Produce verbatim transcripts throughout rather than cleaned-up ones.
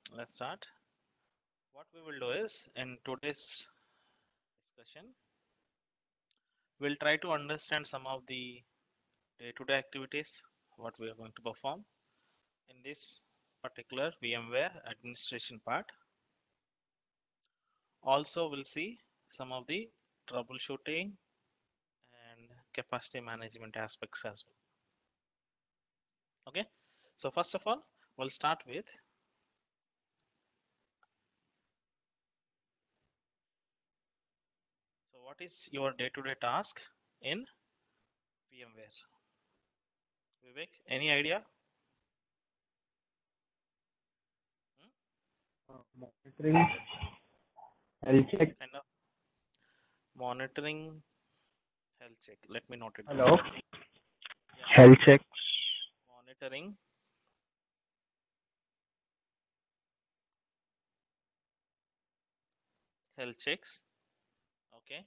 let's start. What we will do is in today's discussion, we'll try to understand some of the day-to-day activities, what we are going to perform in this particular VMware administration part. Also, we'll see some of the troubleshooting and capacity management aspects as well. Okay, so first of all, we'll start with so what is your day-to-day task in VMware? Vivek, any idea? Hmm? Uh, monitoring, health check. Kind of monitoring health check. Let me note it down. Hello. Yeah, Health checks. monitoring health checks. Okay,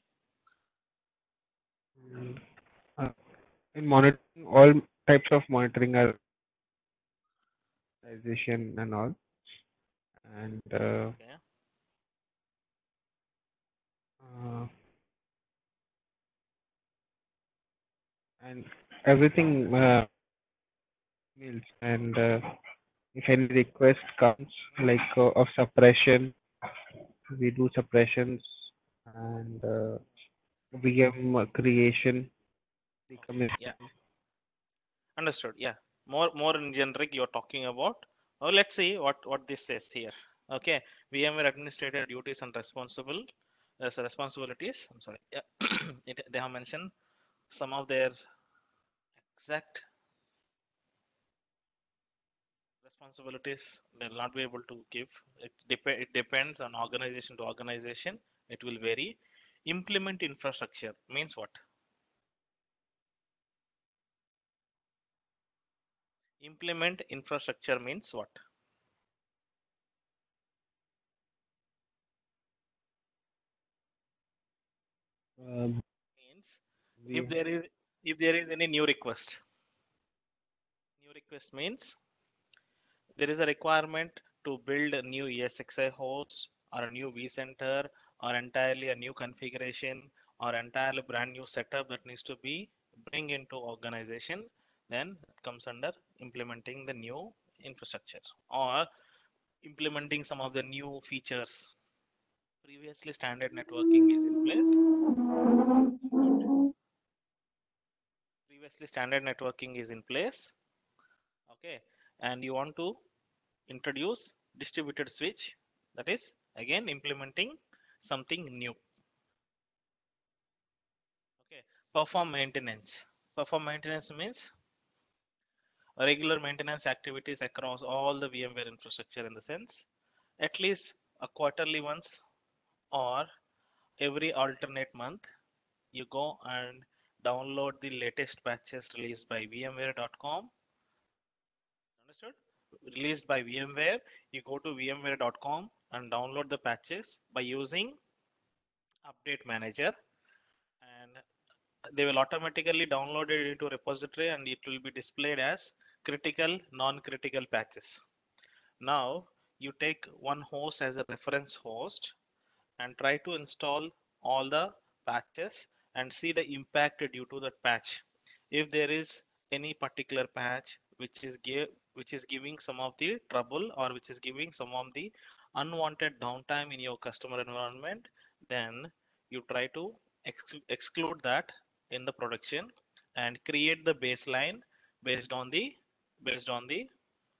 Mm, uh, in monitoring, all types of monitoring are organization and all, and uh, okay, uh, and everything uh, emails and uh, if any request comes hmm, like uh, of suppression, we do suppressions and uh, V M creation, okay, yeah, decommission. understood. Yeah, more more in generic you're talking about. Oh, let's see what what this says here. Okay, VMware administrator duties and responsible uh, so responsibilities. I'm sorry. Yeah, it, they have mentioned some of their exact responsibilities. They'll not be able to give. It, dep- it depends on organization to organization. It will vary. Implement infrastructure means what? Implement infrastructure means what? Uh, Means if we there is if there is any new request. New request means there is a requirement to build a new E S X i host or a new vCenter or entirely a new configuration or entirely brand new setup that needs to be bring into organization, then it comes under implementing the new infrastructure or implementing some of the new features. Previously standard networking is in place. Good. Previously standard networking is in place. Okay. And you want to introduce distributed switch, that is again implementing something new. Okay, perform maintenance. Perform maintenance means regular maintenance activities across all the VMware infrastructure, in the sense at least a quarterly once or every alternate month you go and download the latest patches released by vmware dot com. Understood? Released by VMware, you go to vmware dot com and download the patches by using update manager, and they will automatically download it into repository and it will be displayed as critical non-critical patches. Now you take one host as a reference host and try to install all the patches and see the impact due to that patch. If there is any particular patch which is give which is giving some of the trouble or which is giving some of the unwanted downtime in your customer environment, then you try to ex- exclude that in the production and create the baseline based on the based on the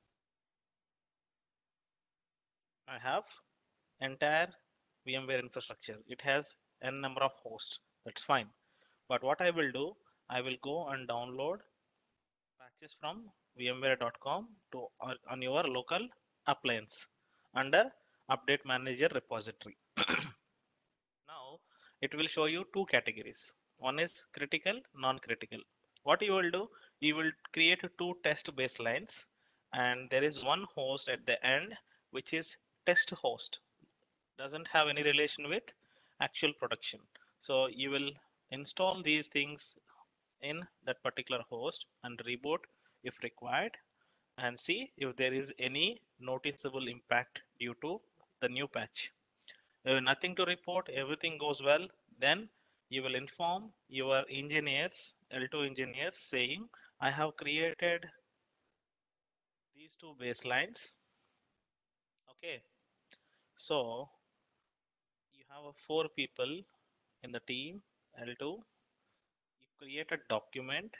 I have entire VMware infrastructure. It has n number of hosts. That's fine. But what I will do, I will go and download patches from vmware dot com to on your local appliance under Update Manager repository. Now it will show you two categories. One is critical, non-critical. What you will do, you will create two test baselines, and there is one host at the end which is test host, doesn't have any relation with actual production. So you will install these things in that particular host and reboot if required, and see if there is any noticeable impact due to the new patch. If nothing to report, everything goes well, then you will inform your engineers, L two engineers, saying, I have created these two baselines. Okay, so you have a four people in the team, L two. You create a document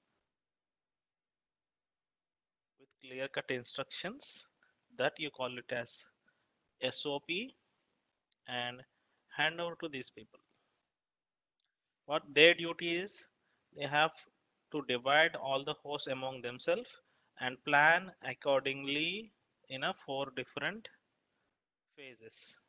with clear cut instructions that you call it as S O P and hand over to these people. What their duty is, they have to divide all the hosts among themselves and plan accordingly in a four different phases.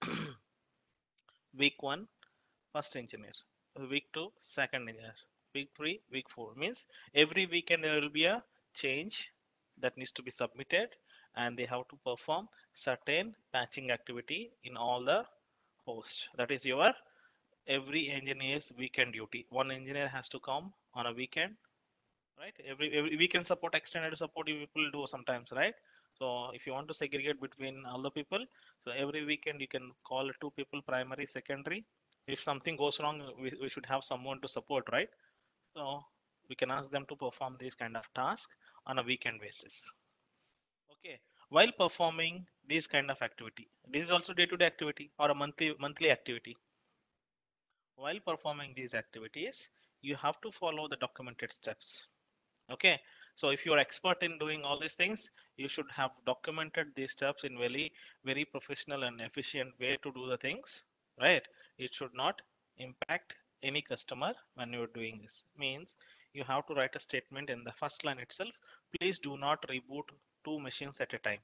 Week one, first engineer. Week two, second engineer. Week three, week four. Means every weekend there will be a change that needs to be submitted, and they have to perform certain patching activity in all the hosts. That is your every engineer's weekend duty. One engineer has to come on a weekend, right? Every, every weekend support, extended support, you people do sometimes, right? So if you want to segregate between all the people, so every weekend you can call two people, primary, secondary. If something goes wrong, we, we should have someone to support, right? So we can ask them to perform this kind of task on a weekend basis. Okay. While performing this kind of activity, this is also day-to-day activity or a monthly monthly activity. While performing these activities, you have to follow the documented steps. Okay, so if you're expert in doing all these things, you should have documented these steps in very very professional and efficient way to do the things, right? It should not impact any customer when you're doing this. Means you have to write a statement in the first line itself. Please do not reboot two machines at a time.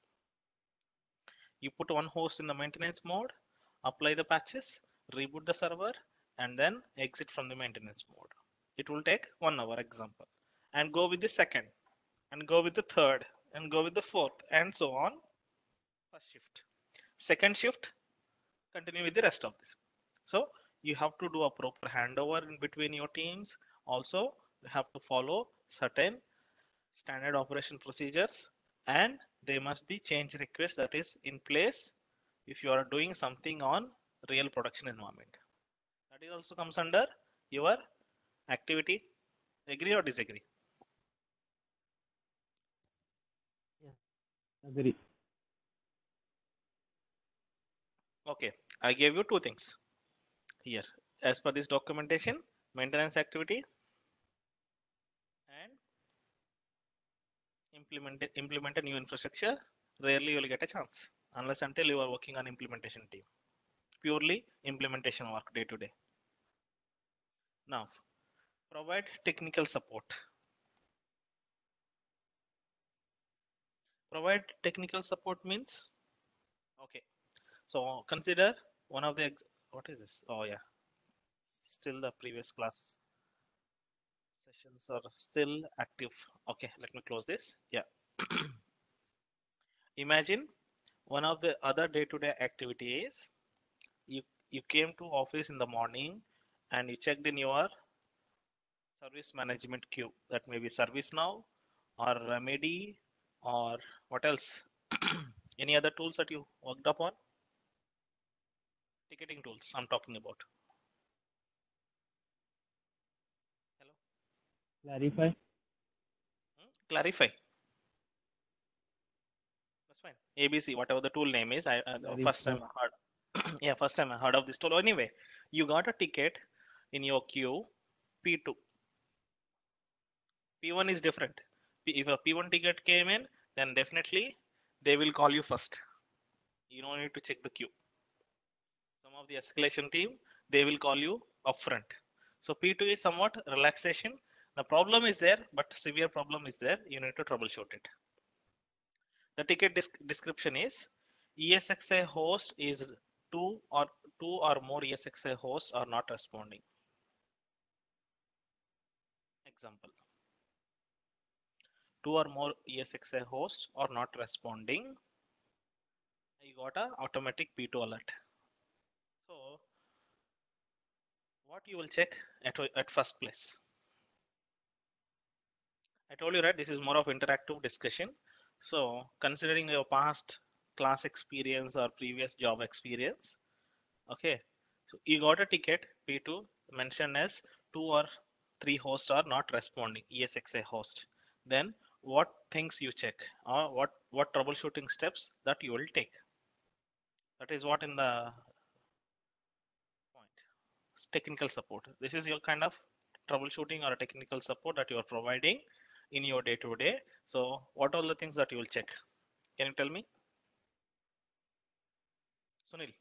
You put one host in the maintenance mode, apply the patches, reboot the server, and then exit from the maintenance mode. It will take one hour example, and go with the second, and go with the third, and go with the fourth, and so on. First shift, second shift, continue with the rest of this. So you have to do a proper handover in between your teams. Also, you have to follow certain standard operation procedures, and there must be change request that is in place if you are doing something on real production environment. That is also comes under your activity. Agree or disagree? Agree. Okay, I gave you two things here. As per this documentation, maintenance activity and implement implement a new infrastructure. Rarely you will get a chance unless until you are working on implementation team. Purely implementation work day to day. Now, provide technical support. Provide technical support means, okay, so consider one of the ex- what is this? Oh yeah, still the previous class sessions are still active. Okay, let me close this. Yeah. Imagine one of the other day-to-day activity is you you came to office in the morning and you checked in your service management queue. That may be ServiceNow or Remedy or what else? Any other tools that you worked upon? Ticketing tools I'm talking about. Hello. Clarify. Hmm? Clarify. That's fine. A B C, whatever the tool name is. I uh, first Clarify. time I heard. Yeah, first time I heard of this tool. Anyway, you got a ticket in your queue P two. P one is different. If a P one ticket came in, then definitely they will call you first. You don't need to check the queue. Some of the escalation team, they will call you upfront. So P two is somewhat relaxation. The problem is there, but severe problem is there. You need to troubleshoot it. The ticket description is E S X i host is two or two or more E S X i hosts are not responding. Example, two or more E S X i hosts are not responding. You got a automatic P two alert. So what you will check at, at first place? I told you, right? This is more of interactive discussion. So, considering your past class experience or previous job experience, okay. So you got a ticket P two mentioned as two or three hosts are not responding. E S X i host. Then what things you check or what what troubleshooting steps that you will take. That is what in the point. Technical support. This is your kind of troubleshooting or technical support that you are providing in your day to day. So what are the things that you will check? Can you tell me, Sunil?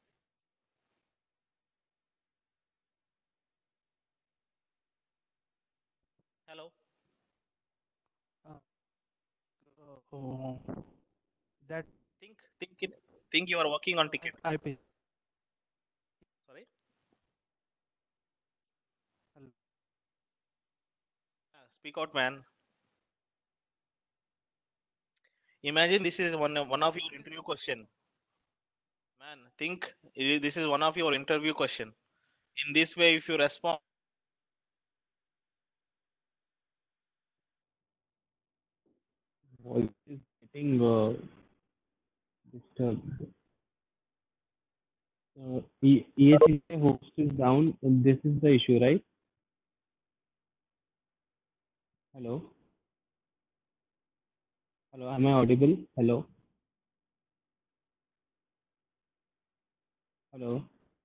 Hello. Uh, uh, that Think think it, think you are working on ticket. I, I pay. Sorry. Hello. Uh, Speak out, man. Imagine this is one one of your interview question. Man, think i- this is one of your interview question. In this way, if you respond, Voice is getting uh, disturbed. Uh, E- ESXi host is down, and this is the issue, right? Hello? Hello, am I audible? Hello? Hello?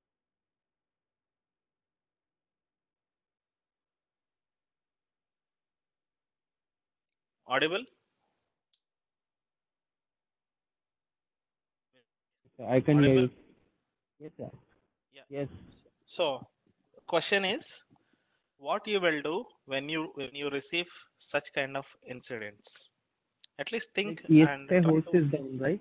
audible. I can hear Audible. you. Yes, sir. Yeah. Yes. S- So, question is, what you will do when you when you receive such kind of incidents? At least Like think and ESXi try host to. is down, right?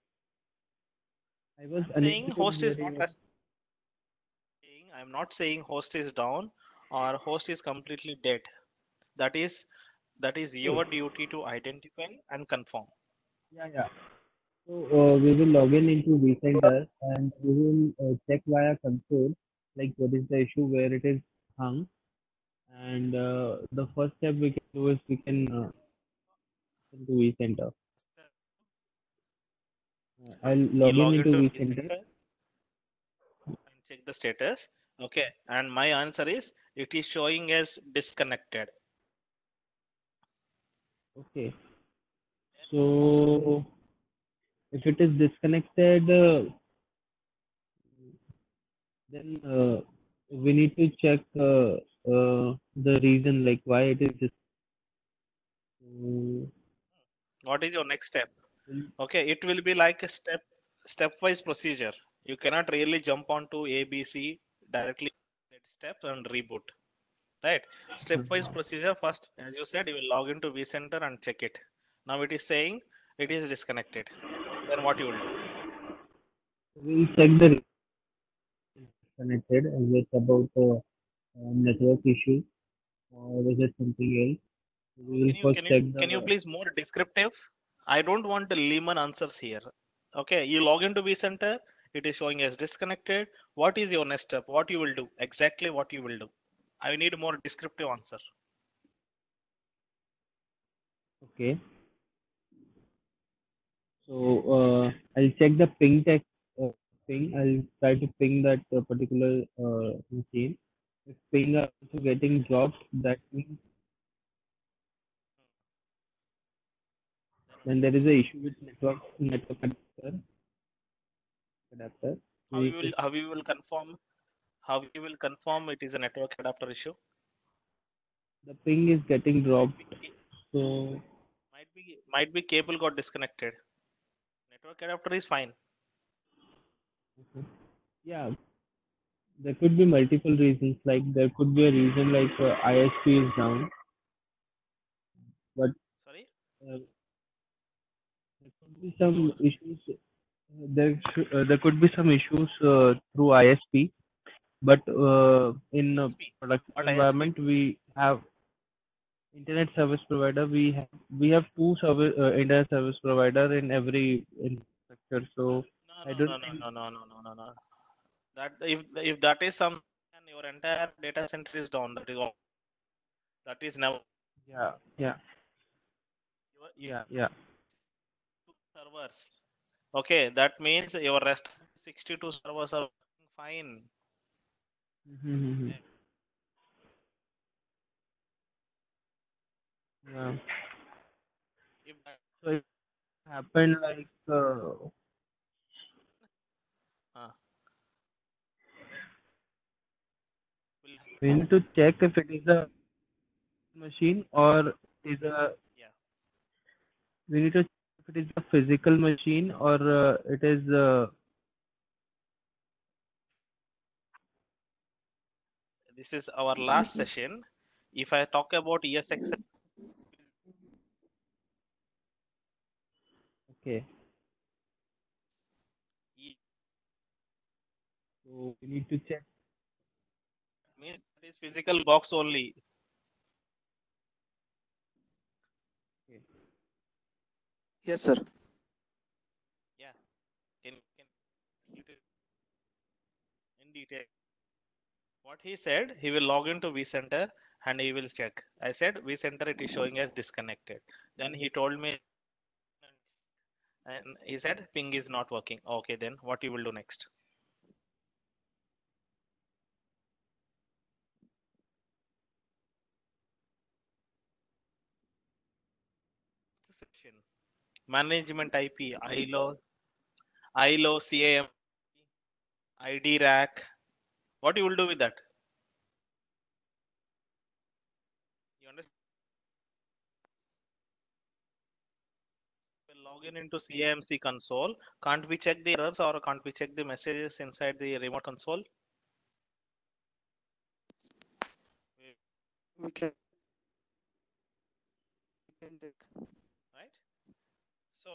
I was I'm saying unable to host hear is not you. responding. I'm not saying host is down or host is completely dead. That is that is Okay. your duty to identify and confirm. Yeah, yeah. So uh, we will log in into vCenter and we will uh, check via console, like what is the issue where it is hung. And uh, the first step we can do is we can uh, into vCenter. Uh, I'll You log in log into into vCenter. vCenter and check the status. Okay, and my answer is it is showing as disconnected. Okay. So if it is disconnected, uh, then uh, we need to check uh, uh, the reason, like why it is dis- uh, What is your next step? Okay, it will be like a step stepwise procedure. You cannot really jump onto A B C directly that step and reboot. Right? Stepwise procedure first, as you said, you will log into vCenter and check it. Now it is saying it is disconnected. Then what you will do? we'll check the reason connected. Is it about uh, uh, network issue or is it something else? Oh, We will can you first can you check can you the. please more descriptive? I don't want the layman answers here. Okay, you log into vCenter, it is showing as disconnected. What is your next step? What you will do? Exactly what you will do. I need a more descriptive answer. Okay. So uh, I'll check the ping text uh, ping. I'll try to ping that uh, particular uh, machine. If ping are also getting dropped, that means Then then there is a issue with network network adapter. adapter. how We you need will to, how you will confirm how you will confirm it is a network adapter issue? the ping is getting Might dropped. be ca- So might be might be cable got disconnected. Network adapter is fine. okay. Yeah, there could be multiple reasons. Like there could be a reason like uh, I S P is down, but Sorry. uh, there could be some So issues. There sh- uh, there could be some issues uh, through I S P, but uh, in a I S P. production What I S P? environment we have internet service provider. We have we have two service uh, internet service provider in every infrastructure. So No I no no don't no think. no no no no no no. That if if that is some your entire data center is down. That is all. That is never. Yeah, yeah. If Yeah, yeah. two servers, okay, that means your rest sixty-two servers are working fine. Mm-hmm. Eh, Yeah. If that So it happened like uh, uh, will we need to check if it is a machine or is a yeah. we need to check if it is a physical machine or uh, it is uh, This is our last session. If I talk about E S X, okay. E So we need to check. means that is physical box only. Okay. Yes, sir. Yeah, can can little in detail. What he said, he will log into vCenter and he will check. I said vCenter it is showing as disconnected. Then he told me and he said ping is not working. Okay, then what you will do next? Section management I P, I L O, I L O, C A M, I D rack. What you will do with that? You understand? We'll log in into C A M C console. Can't we check the errors or can't we check the messages inside the remote console? We can we can take. Right? So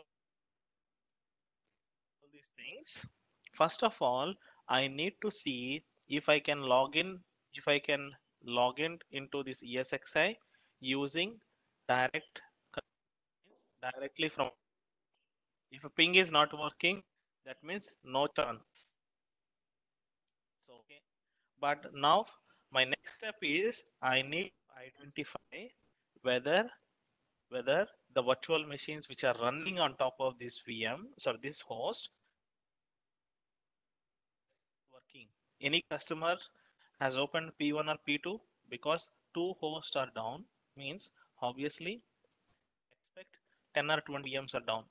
all these things. First of all, I need to see if I can log in, if I can log in into this E S X i using direct directly from. If a ping is not working, that means no chance. So okay. But now my next step is I need to identify whether whether the virtual machines which are running on top of this V M, sorry, this host working. Any customer has opened P one or P two because two hosts are down means obviously expect ten or twenty V Ms are down.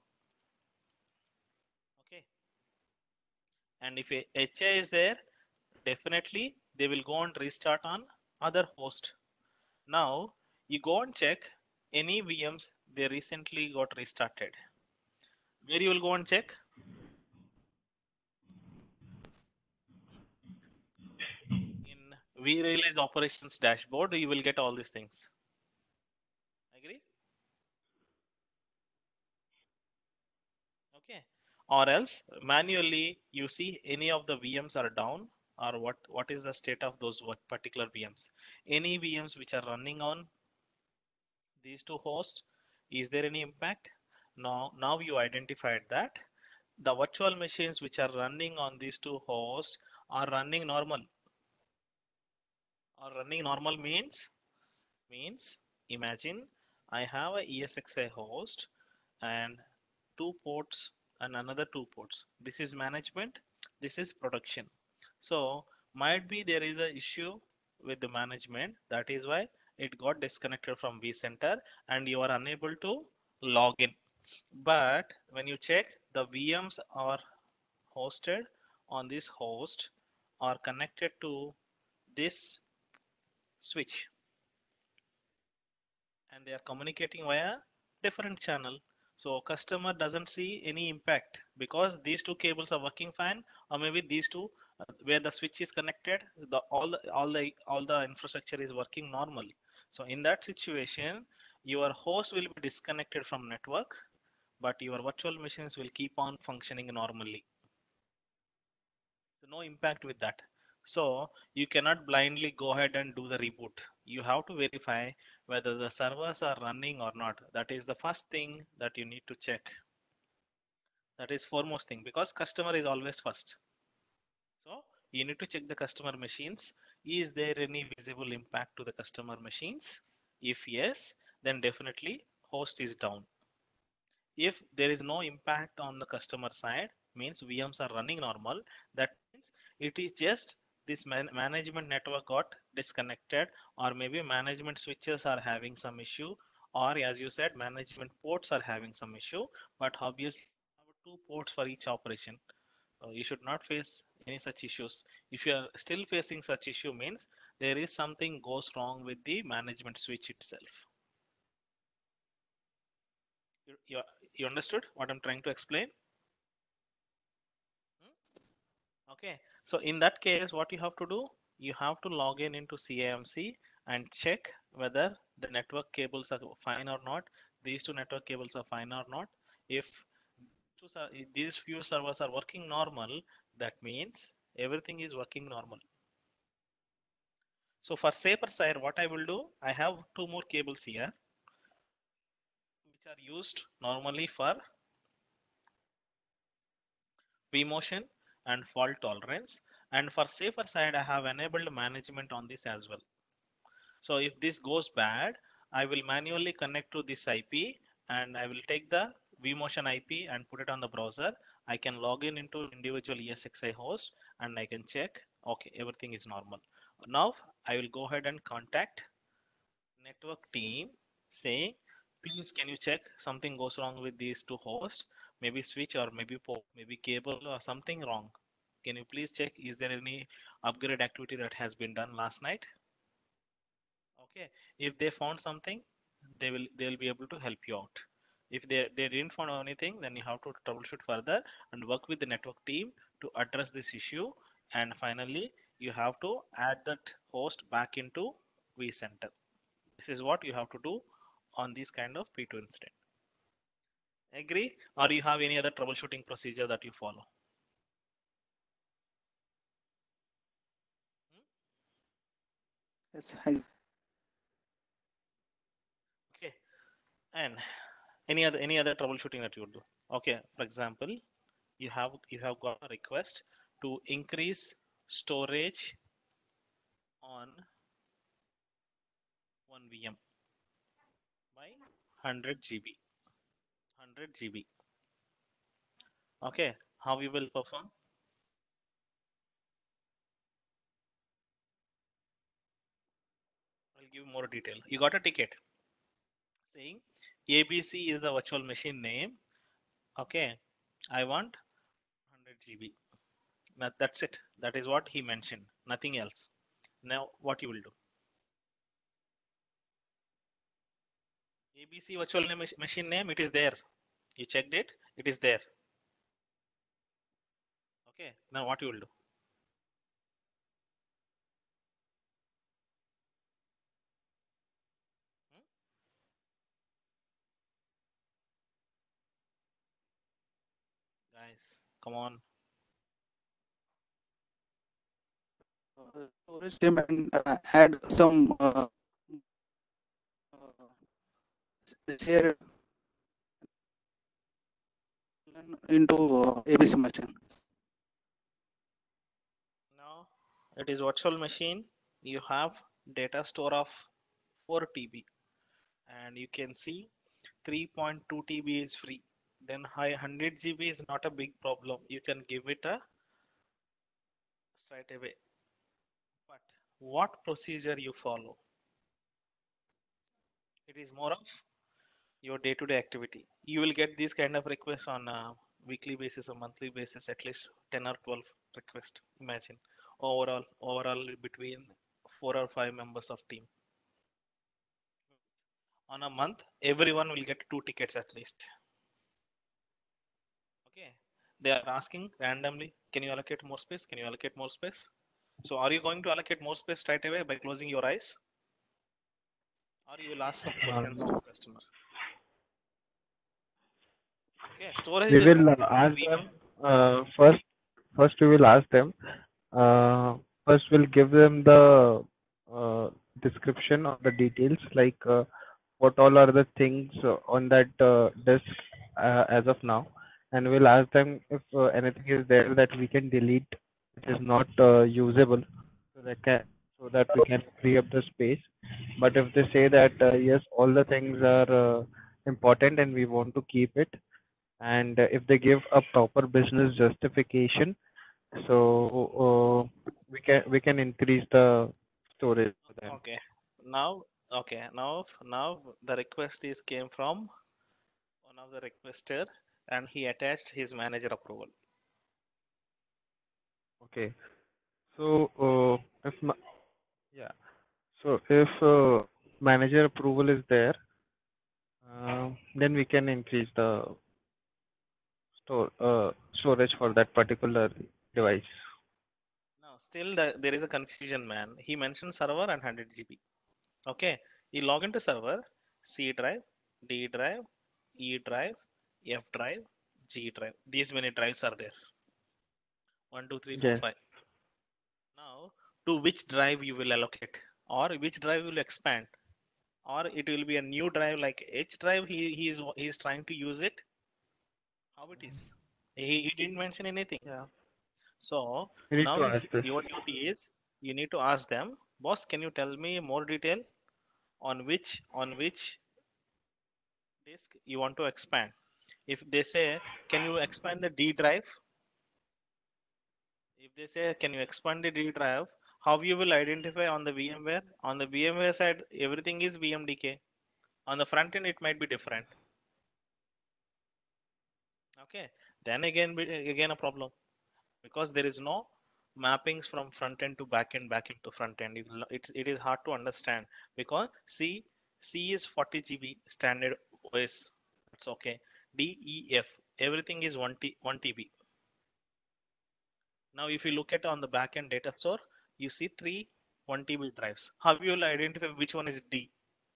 Okay. And if a H A is there, definitely they will go and restart on other host. Now you go and check any V Ms they recently got restarted. Where you will go and check? In vRealize operations dashboard, you will get all these things. Agree? Okay. Or else manually you see any of the V Ms are down or what what is the state of those what particular V Ms. Any V Ms which are running on these two hosts, is there any impact? Now, now you identified that the virtual machines which are running on these two hosts are running normal. Or running normal means means imagine I have a E S X i host and two ports and another two ports. This is management, this is production. So might be there is a issue with the management, that is why it got disconnected from vCenter and you are unable to log in. But when you check, the V Ms are hosted on this host are connected to this switch and they are communicating via different channel. So customer doesn't see any impact because these two cables are working fine, or maybe these two uh, where the switch is connected, the all the all the all the infrastructure is working normal. So in that situation, your host will be disconnected from network, but your virtual machines will keep on functioning normally. So no impact with that. So you cannot blindly go ahead and do the reboot. You have to verify whether the servers are running or not. That is the first thing that you need to check. That is foremost thing because customer is always first. So you need to check the customer machines. Is there any visible impact to the customer machines? If yes, then definitely host is down. If there is no impact on the customer side, means V Ms are running normal. That means it is just this man management network got disconnected, or maybe management switches are having some issue, or as you said, management ports are having some issue. But obviously, you have two ports for each operation. Uh, you should not face any such issues. If you are still facing such issue, means there is something goes wrong with the management switch itself. You, you, you understood what I'm trying to explain? Okay, so in that case, what you have to do, you have to log in into C A M C and check whether the network cables are fine or not. These two network cables are fine or not. If two ser- if these few servers are working normal, that means everything is working normal. So for safer side, what I will do, I have two more cables here, which are used normally for vMotion and fault tolerance. And for safer side, I have enabled management on this as well. So if this goes bad, I will manually connect to this I P and I will take the vMotion I P and put it on the browser. I can log in into individual E S X i host and I can check, okay, everything is normal. Now I will go ahead and contact network team saying, please can you check something goes wrong with these two hosts, maybe switch or maybe port, maybe cable or something wrong. Can you please check, is there any upgrade activity that has been done last night? Okay, if they found something, they will they will be able to help you out. If they they didn't find anything, then you have to troubleshoot further and work with the network team to address this issue. And finally, you have to add that host back into vCenter. This is what you have to do on this kind of P two incident. Agree? Or you have any other troubleshooting procedure that you follow? Yes, I, Okay, and any other any other troubleshooting that you would do? Okay, for example, you have you have got a request to increase storage on one V M by one hundred G B. one hundred G B. Okay, how you will perform? I'll give you more detail. You got a ticket saying A B C is the virtual machine name. Okay, I want one hundred G B. That, that's it. That is what he mentioned. Nothing else. Now, what you will do? A B C virtual name, machine name, it is there. You checked it, it is there. Okay, now what you will do? Hmm? Guys, come on. uh, storage name and uh, add some uh, uh, share into uh, A B C machine. Now, it is virtual machine. You have data store of four T B and you can see three point two T B is free. Then high one hundred G B is not a big problem. You can give it a straight away. But what procedure you follow? It is more of your day-to-day activity. You will get these kind of requests on a weekly basis or monthly basis, at least ten or twelve requests. Imagine overall, overall between four or five members of team. On a month, everyone will get two tickets at least. Okay. They are asking randomly, can you allocate more space? Can you allocate more space? So are you going to allocate more space straight away by closing your eyes? Or you will ask some Uh, questions to no. the customer? Okay, storage We is will uh, it's a ask free them one. uh, first. First, we will ask them. Uh, first, we'll give them the uh, description or the details, like uh, what all are the things uh, on that uh, disk uh, as of now, and we'll ask them if uh, anything is there that we can delete, which is not uh, usable, so that can so that we can free up the space. But if they say that uh, yes, all the things are uh, important and we want to keep it. And uh, if they give a proper business justification, so uh, we can we can increase the storage for them. Okay. Now, okay. Now, now the request is came from one of the requester, and he attached his manager approval. Okay. So uh, if ma yeah, so if uh, manager approval is there, uh, then we can increase the store uh, storage for that particular device. Now, still the, there is a confusion, man. He mentioned server and one hundred G B. Okay. You log into server, C drive, D drive, E drive, F drive, G drive. These many drives are there. One, two, three, four, Yes. five. Now, to which drive you will allocate, or which drive will expand, or it will be a new drive like H drive. He he is he is trying to use it. How it is? He, he didn't mention anything. Yeah. So We need now to if ask this. your duty is, you need to ask them, boss, can you tell me more detail on which on which disk you want to expand? If they say, can you expand the D drive? If they say, can you expand the D drive? How you will identify on the VMware? On the VMware side, everything is V M D K. On the front end, it might be different. Okay, then again, be- again a problem, because there is no mappings from front end to back end, back end to front end. It, it, it is hard to understand because C C is forty G B standard O S. It's okay. D, E, F, everything is one T, one T B. Now, if you look at on the back end data store, you see three one T B drives. How you will identify which one is D?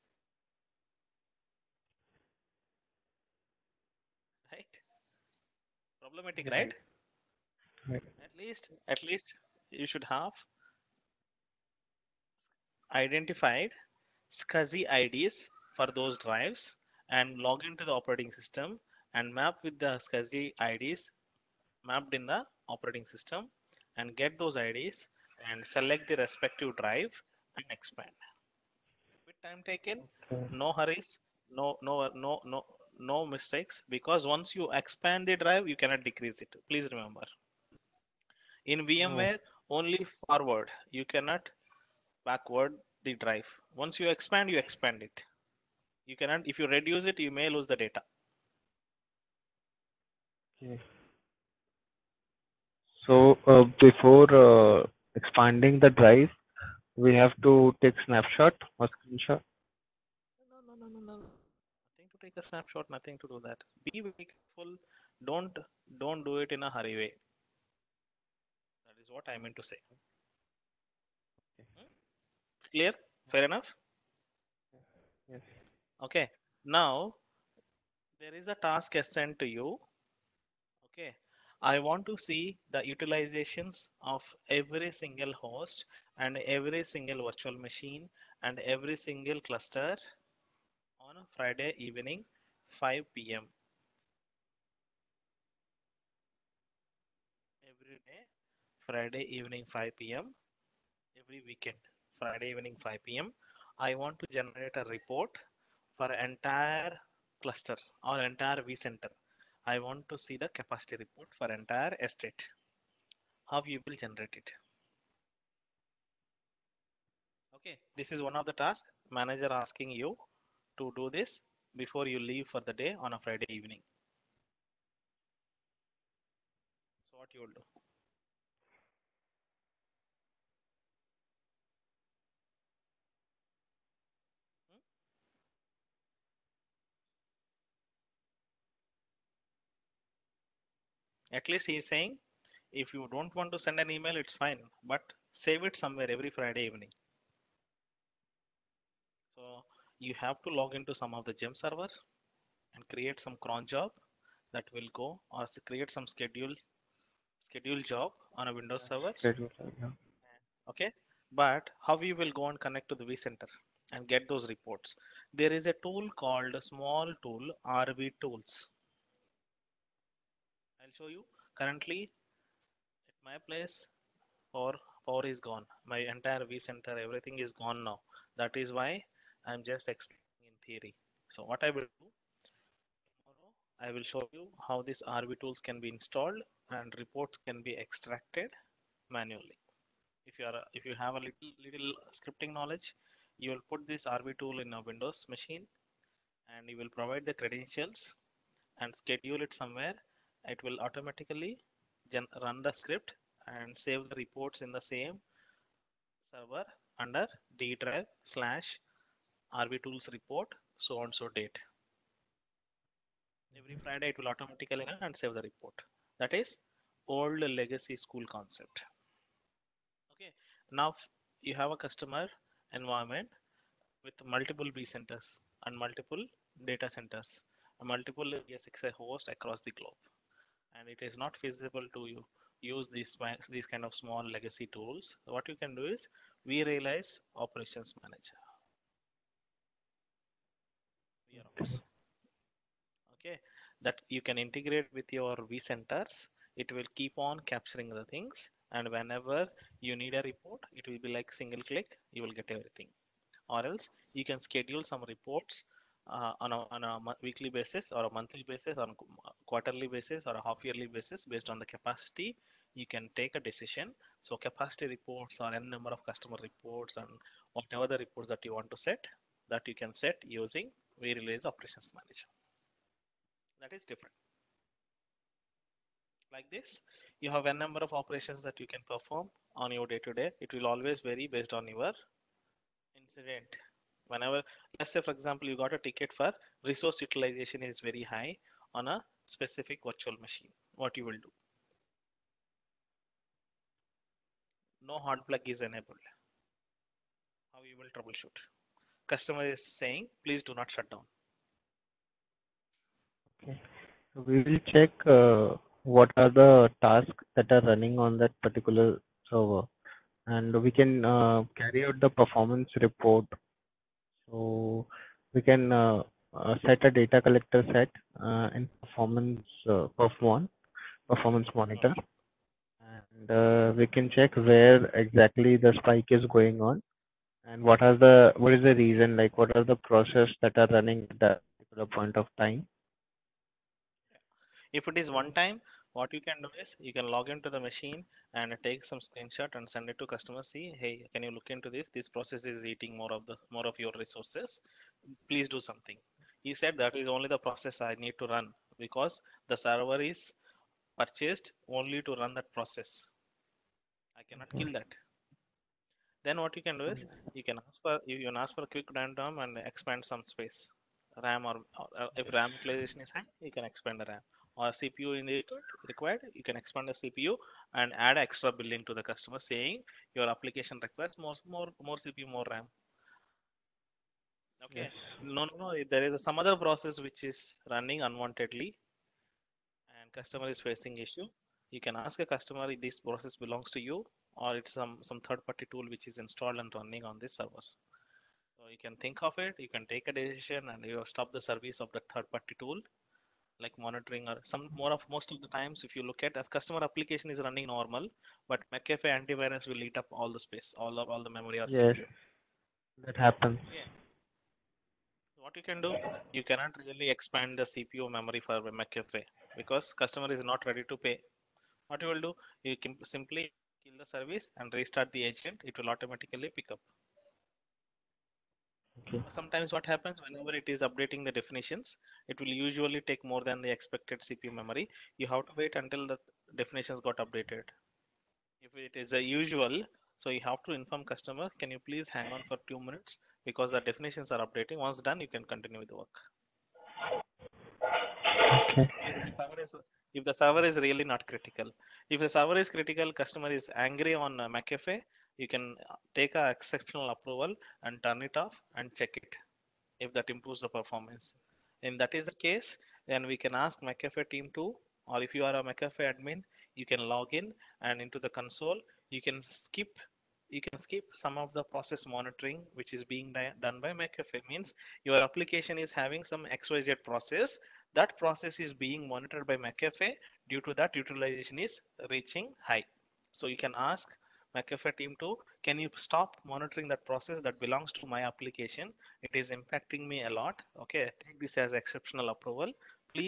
Right? Problematic, right? Right. Right. At least, at least you should have identified SCSI I Ds for those drives and log into the operating system and map with the SCSI I Ds mapped in the operating system and get those I Ds and select the respective drive and expand. With time taken, Okay. no hurries, no no no no no mistakes, because once you expand the drive, you cannot decrease it. Please remember. In Oh, VMware, only forward. You cannot backward the drive. Once you expand, you expand it. You cannot, if you reduce it, you may lose the data. okay. So uh, before uh, expanding the drive, we have to take snapshot or screenshot. No, no, no, no, no. Nothing to take a snapshot, nothing to do that. Be very careful. Don't don't do it in a hurry way. That is what I meant to say. Hmm? Clear? Fair enough? Yes. Okay. Now there is a task assigned to you. Okay. I want to see the utilizations of every single host and every single virtual machine and every single cluster on a Friday evening, five p m. Every day, Friday evening, five p m. Every weekend, Friday evening, five p m. I want to generate a report for entire cluster or entire vCenter. I want to see the capacity report for entire estate. How you will generate it? Okay, this is one of the tasks. Manager asking you to do this before you leave for the day on a Friday evening. So what you will do? Hmm? At least he is saying, if you don't want to send an email, it's fine, but save it somewhere every Friday evening. So you have to log into some of the gem server and create some cron job that will go, or create some schedule schedule job on a Windows server. Schedule. Yeah. Okay, but how we will go and connect to the vCenter and get those reports? There is a tool called a small tool, R V tools. I'll show you. Currently at my place, power power is gone. My entire vCenter, everything is gone now. That is why I'm just explaining in theory. So what I will do, I will show you how these R V tools can be installed and reports can be extracted manually. If you are a, if you have a little little scripting knowledge, you will put this R V tool in a Windows machine and you will provide the credentials and schedule it somewhere. It will automatically gen run the script and save the reports in the same server under D drive slash R V tools report so on so date. Every Friday it will automatically run and save the report. That is old legacy school concept. Okay, now you have a customer environment with multiple vCenters and multiple data centers, and multiple E S X i hosts across the globe, and it is not feasible to you use these these kind of small legacy tools. What you can do is vRealize Operations Manager, VROps. Okay, that you can integrate with your vCenters. It will keep on capturing the things, and whenever you need a report, it will be like single click, you will get everything. Or else you can schedule some reports uh, on, a, on a weekly basis or a monthly basis, on a quarterly basis or a half yearly basis based on the capacity. You can take a decision. So capacity reports or n number of customer reports and whatever the reports that you want to set, that you can set using vRealize Operations Manager. That is different. Like this, you have a number of operations that you can perform on your day to day. It will always vary based on your incident. Whenever, let's say for example, you got a ticket for resource utilization is very high on a specific virtual machine. What you will do? No hot plug is enabled. How you will troubleshoot? Customer is saying, please do not shut down. Okay. So we will check uh, what are the tasks that are running on that particular server, and we can uh, carry out the performance report. So we can uh, uh, set a data collector set uh, in performance uh, perf one, performance monitor, and uh, we can check where exactly the spike is going on and what are the what is the reason, like what are the process that are running at that particular point of time. If it is one time, what you can do is you can log into the machine and take some screenshot and send it to customer. See, hey, can you look into this? This process is eating more of the more of your resources. Please do something. He said that is only the process I need to run because the server is purchased only to run that process. I cannot kill that. Then what you can do is you can ask for you can ask for a quick random and expand some space. RAM or, or if RAM utilization is high, you can expand the RAM. Or C P U in the required, you can expand the C P U and add extra billing to the customer saying your application requires more more more C P U, more RAM. Okay. Yes. No, no, no. There is some other process which is running unwantedly and customer is facing issue. You can ask a customer if this process belongs to you or it's some some third party tool which is installed and running on this server. So you can think of it, you can take a decision and you stop the service of the third party tool like monitoring or some more of most of the times if you look at as customer application is running normal, but McAfee antivirus will eat up all the space, all of all the memory or Yes, C P U. that happens. Yeah. What you can do, you cannot really expand the C P U memory for McAfee because customer is not ready to pay. What you will do, you can simply kill the service and restart the agent. It will automatically pick up. Okay. Sometimes what happens whenever it is updating the definitions, it will usually take more than the expected C P U memory. You have to wait until the definitions got updated. If it is a usual, so you have to inform customer, can you please hang on for two minutes because the definitions are updating. Once done, you can continue with the work. Okay. So if the server is if the server is really not critical, if the server is critical, customer is angry on uh, McAfee, you can uh, take a exceptional approval and turn it off and check it if that improves the performance. If that is the case, then we can ask McAfee team to, or if you are a McAfee admin, you can log in and into the console. You can skip you can skip some of the process monitoring which is being done by McAfee. Means your application is having some X Y Z process. That process is being monitored by McAfee. Due to that, utilization is reaching high. So you can ask McAfee team to, can you stop monitoring that process that belongs to my application? It is impacting me a lot. Okay, take this as exceptional approval. Please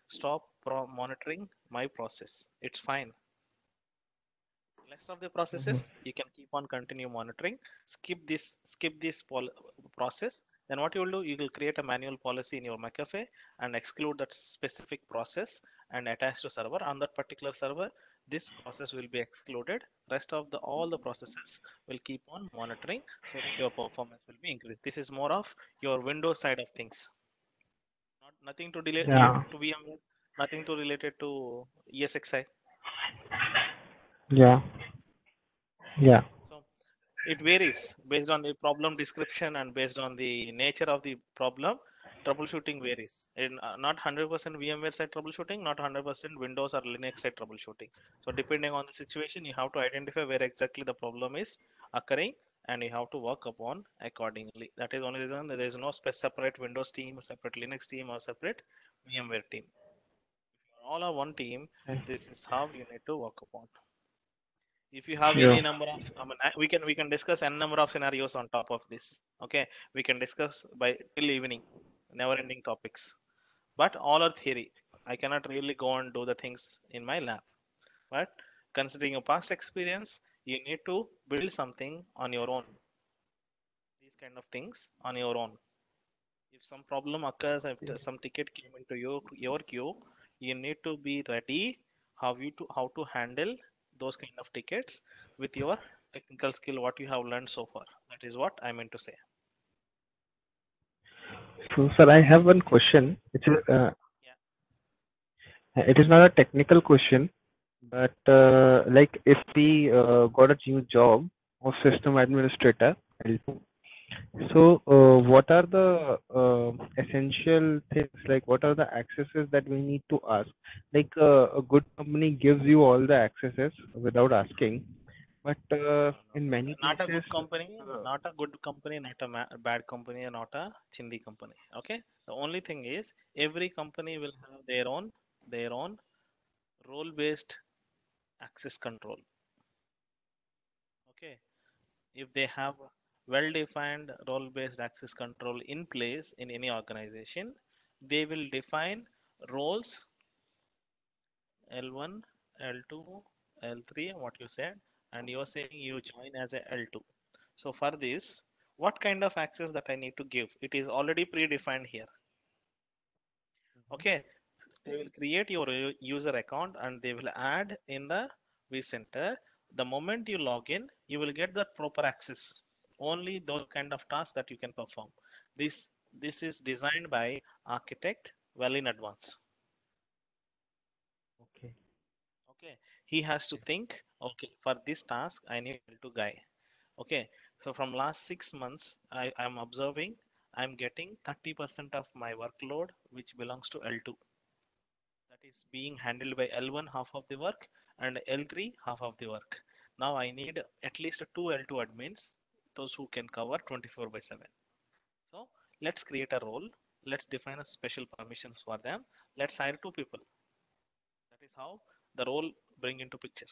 stop pro- monitoring my process. It's fine. Rest of the processes you can keep on continue monitoring. Skip this, skip this pol- process. Then what you will do, you will create a manual policy in your McAfee and exclude that specific process and attach to server. On that particular server, this process will be excluded. Rest of the all the processes will keep on monitoring so that your performance will be increased. This is more of your Windows side of things. Not nothing to delay, Yeah, related to V M ware, nothing to related to E S X i. yeah, yeah. So it varies based on the problem description and based on the nature of the problem. Troubleshooting varies. In uh, not one hundred percent VMware side troubleshooting, not one hundred percent Windows or Linux side troubleshooting. So depending on the situation, you have to identify where exactly the problem is occurring, and you have to work upon accordingly. That is only reason that there is no spe- separate Windows team, separate Linux team, or separate VMware team. All are one team. Okay. This is how you need to work upon. If you have Yeah. any number of, I mean, I- we can we can discuss n number of scenarios on top of this. Okay, we can discuss by till evening, never ending topics. But all are theory. I cannot really go and do the things in my lab. But considering your past experience, you need to build something on your own. These kind of things on your own. If some problem occurs, if Okay. some ticket came into your your queue, you need to be ready how you to how to handle those kind of tickets with your technical skill what you have learned so far. That is what I meant to say. So, sir, I have one question. It is uh, Yeah. it is not a technical question, but uh, like if we uh, got a new job of system administrator, L two, so uh, what are the uh, essential things? Like what are the accesses that we need to ask? Like uh, a good company gives you all the accesses without asking, but uh, No, no, in no. many Not a places, good company, uh, not a good company, not a ma- bad company, and not a chindi company. Okay. The only thing is every company will have their own their own role based access control. Okay. If they have well defined role based access control in place in any organization, they will define roles L one, L two, L three, what you said, and you're saying you join as a L two. So for this, what kind of access that I need to give? It is already predefined here. Okay, they will create your u- user account and they will add in the vCenter. The moment you log in, you will get that proper access. Only those kind of tasks that you can perform. This this is designed by architect well in advance. okay, Okay, he has to think. Okay, for this task I need L two guy. Okay, so from last six months I am observing I'm getting thirty percent of my workload which belongs to L two. That is being handled by L one half of the work and L three half of the work. Now I need at least two L two admins, those who can cover twenty-four by seven. So let's create a role. Let's define a special permissions for them. Let's hire two people. That is how the role bring into picture.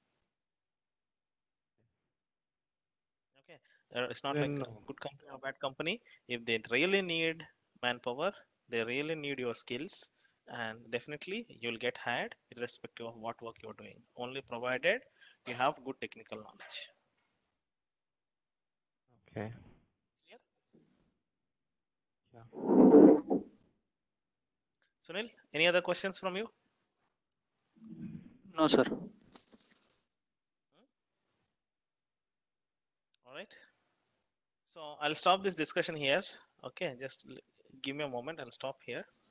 Okay, uh, it's not like then a good company or bad company. If they really need manpower, they really need your skills, and definitely you'll get hired irrespective of what work you're doing. Only provided you have good technical knowledge. okay, Clear? yeah. Sunil, any other questions from you? No, sir. All right. So I'll stop this discussion here. Okay, just l- give me a moment. I'll stop here.